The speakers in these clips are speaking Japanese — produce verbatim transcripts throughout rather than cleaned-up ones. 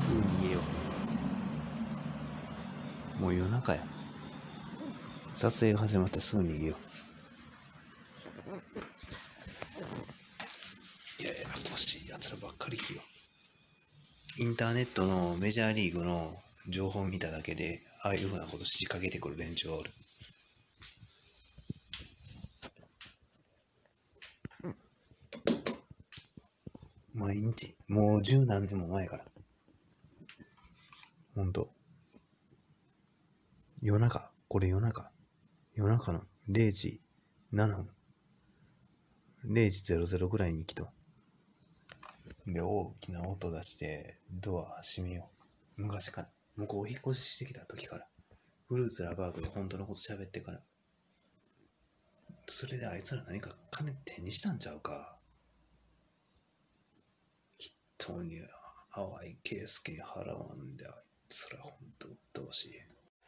すぐ逃げよう。もう夜中や。撮影が始まってすぐ逃げよう。いやいや、欲しいやつらばっかりよ。インターネットのメジャーリーグの情報を見ただけで、ああいうふうなこと仕掛けてくる連中がおる。毎日、もう十何年も前から。ほんと。夜中、これ夜中。夜中のれいじななふん。れいじぜろぜろぐらいに来た。で、大きな音出して、ドア閉めよう。昔から。向こう引っ越ししてきた時から。フルーツラバーグで本当のこと喋ってから。それであいつら何か金手にしたんちゃうか。人に淡い圭介に払わんで、あいつら本当うっとうしい。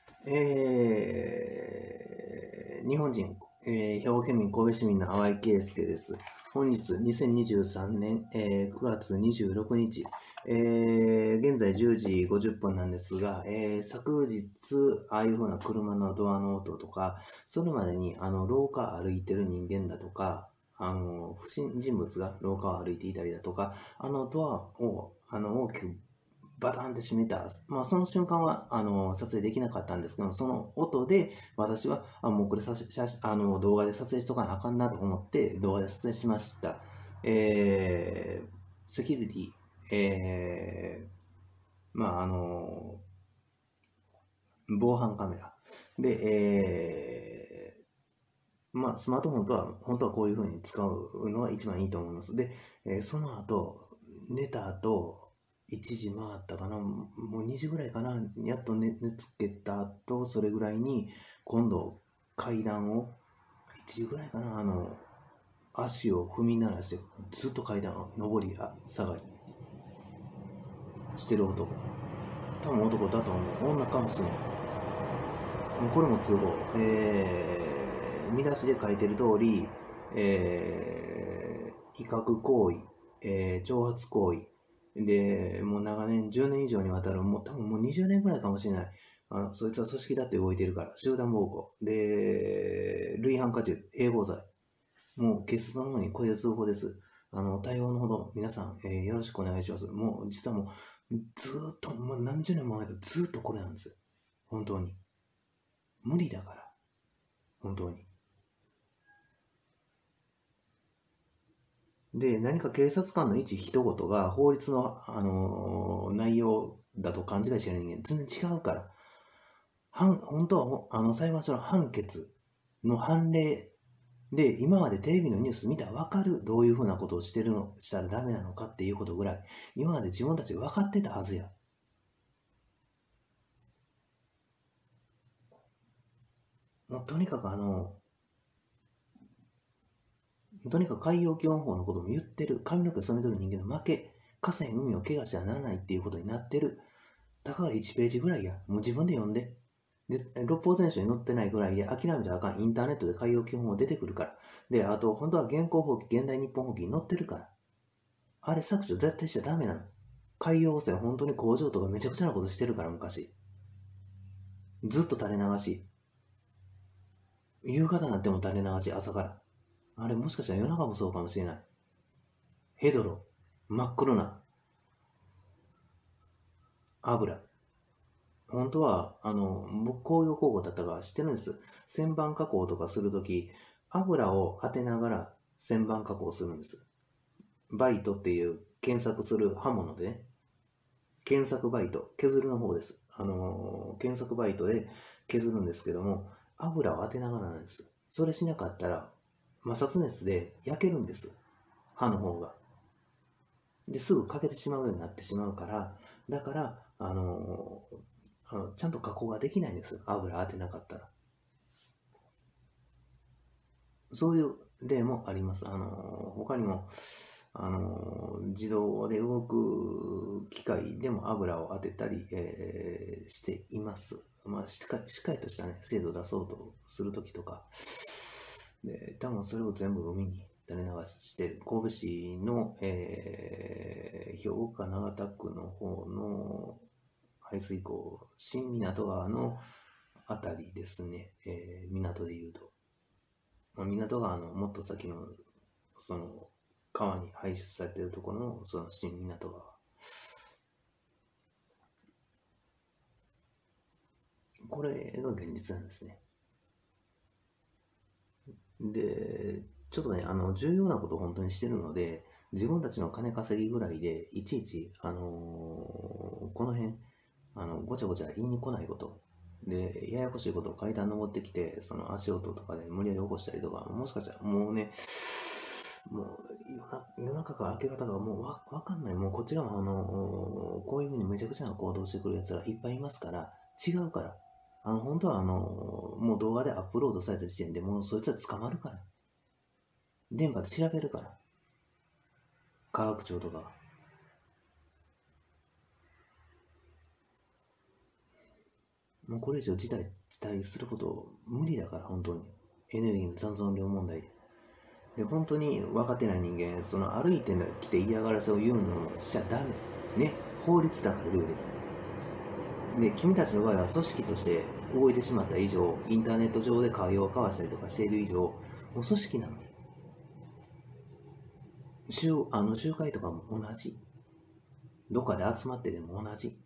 えー、日本人、えー、兵庫県民神戸市民の淡井圭介です。本日にせんにじゅうさんねん、えー、くがつにじゅうろくにち、えー、現在じゅうじごじゅっぷんなんですが、えー、昨日、ああいう風な車のドアの音とか、それまでにあの廊下歩いてる人間だとか、あの不審人物が廊下を歩いていたりだとか、あのドアをあの大きくバタンって閉めた。まあ、その瞬間は、あの、撮影できなかったんですけど、その音で、私は、あ、もうこれさし、写真あの、動画で撮影しとかなあかんなと思って、動画で撮影しました。えー、セキュリティ、えー、まあ、あの、防犯カメラ。で、えー、まあ、スマートフォンとは、本当はこういう風に使うのが一番いいと思います。で、えーその後、寝た後、いちじ回ったかな、もうにじぐらいかな、やっと寝、寝つけた後、それぐらいに、今度、階段を、いちじぐらいかな、あの、足を踏み鳴らして、ずっと階段を上り、あ下がり、してる男。多分男だと思う。女かもしれん。もうこれも通報。えー、見出しで書いてる通り、えー、威嚇行為、えー、挑発行為、で、もう長年、じゅうねん以上にわたる、もう多分もうにじゅうねんぐらいかもしれない。あの、そいつは組織だって動いてるから、集団暴行。で、類犯科中、併合罪。もう、警察の方にこれで通報です。あの、対応のほど、皆さん、えーよろしくお願いします。もう、実はもう、ずーっと、もう何十年も前からずーっとこれなんです。本当に。無理だから。本当に。で、何か警察官の一一言が法律の、あのー内容だと勘違いしてる人間、全然違うから。判本当はほあの裁判所の判決の判例で、今までテレビのニュース見たら分かる、どういうふうなことをしてるの、したらダメなのかっていうことぐらい、今まで自分たちが分かってたはずや。もうとにかくあの、とにかく海洋基本法のことも言ってる、髪の毛染めとる人間の負け、河川海を怪我しちゃならないっていうことになってる。たかがいちページぐらいや。もう自分で読んで。で、六法全書に載ってないぐらいで諦めたらあかん。インターネットで海洋基本法出てくるから。で、あと、本当は現行法規、現代日本法規に載ってるから。あれ削除絶対しちゃダメなの。海洋汚染本当に工場とかめちゃくちゃなことしてるから、昔。ずっと垂れ流し。夕方になっても垂れ流し、朝から。あれもしかしたら夜中もそうかもしれない。ヘドロ。真っ黒な油。本当は、あの、僕工業高校だったから知ってるんです。旋盤加工とかするとき、油を当てながら旋盤加工するんです。バイトっていう検索する刃物でね。検索バイト、削るの方です。あのー検索バイトで削るんですけども、油を当てながらなんです。それしなかったら、摩擦熱で焼けるんです。刃の方が。で、すぐ欠けてしまうようになってしまうから、だから、あのーあのちゃんと加工ができないんです。油当てなかったら。そういう例もあります。あのー他にも、あのー自動で動く機械でも油を当てたり、えーしています。まあ、しっかり、しっかりとしたね、精度を出そうとするときとか、で、多分それを全部海に垂れ流している神戸市の、えー兵庫県長田区の方の排水溝、新港川のあたりですね、えー、港でいうと。まあ、港川のもっと先の、その、川に排出されているところの、その新港川。これが現実なんですね。で、ちょっとね、あの、重要なことを本当にしてるので、自分たちの金稼ぎぐらいで、いちいち、あのーこの辺、あの、ごちゃごちゃ言いに来ないこと。で、ややこしいことを階段登ってきて、その足音とかで無理やり起こしたりとか、もしかしたらもうね、もう夜な夜中から明け方がもうわわかんない。もうこっち側もあのーこういう風にめちゃくちゃな行動してくる奴らいっぱいいますから、違うから。あの、本当はあのーもう動画でアップロードされた時点でもうそいつは捕まるから。電波で調べるから。科学庁とか。もうこれ以上事態伝えすること無理だから、本当に。エネルギーの残存量問題で。で、本当に分かってない人間、その歩いてきて嫌がらせを言うのもしちゃダメ。ね。法律だからルール。で、君たちの場合は組織として動いてしまった以上、インターネット上で会話を交わしたりとかしている以上、もう組織なの。集あの集会とかも同じ。どっかで集まってでも同じ。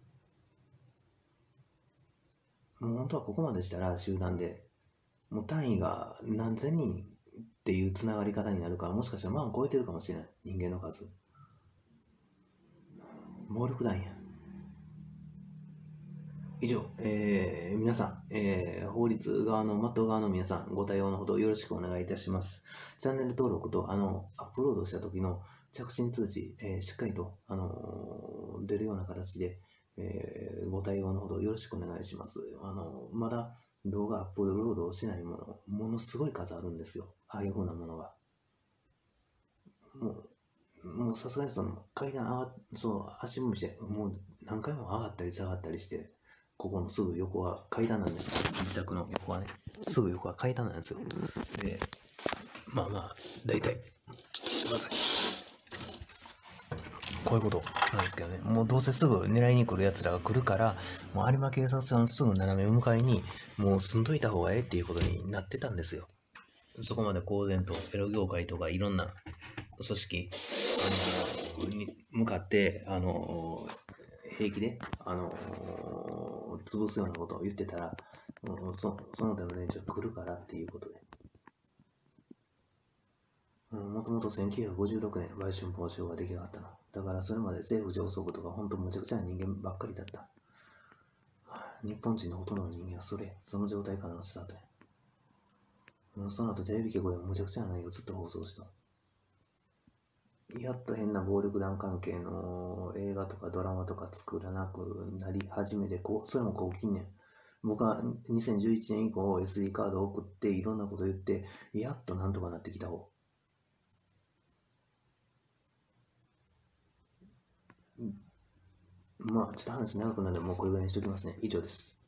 もう本当はここまでしたら集団で、もう単位が何千人っていうつながり方になるから、もしかしたら万超えてるかもしれない。人間の数。暴力団や。以上、えー、皆さん、えー、法律側の、マット側の皆さん、ご対応のほどよろしくお願いいたします。チャンネル登録と、あの、アップロードした時の着信通知、えー、しっかりと、あのー出るような形で、えー、ご対応のほどよろしくお願いします。あの、まだ動画アップロードをしないもの、ものすごい数あるんですよ。ああいう風なものが。もう、もうさすがにその階段上がっ、そう、足踏みして、もう何回も上がったり下がったりして、ここのすぐ横は階段なんですから、自宅の横はね、すぐ横は階段なんですよ。で、まあまあ、大体、ちょっとすいません。こういうことなんですけどね、もうどうせすぐ狙いに来る奴らが来るから、もう有馬警察署のすぐ斜め向かいに、もう住んどいた方がええっていうことになってたんですよ。そこまで公然とエロ業界とかいろんな組織、あの、に向かって、あの、平気で、あの、潰すようなことを言ってたら、もうそその他の連中が来るからっていうことで。もともとせんきゅうひゃくごじゅうろくねん、売春防止法が出来上がったの。だからそれまで政府上層部とか本当むちゃくちゃな人間ばっかりだった。日本人のほとんどの人間はそれ、その状態からのスタートや。もうその後テレビ局でもむちゃくちゃな内容をずっと放送した。やっと変な暴力団関係の映画とかドラマとか作らなくなり始めて、こうそれもこう近年。僕はにせんじゅういちねん以降 エスディー カードを送っていろんなこと言って、やっとなんとかなってきた方。まあ、ちょっと話長くなるので、もうこれぐらいにしておきますね。以上です。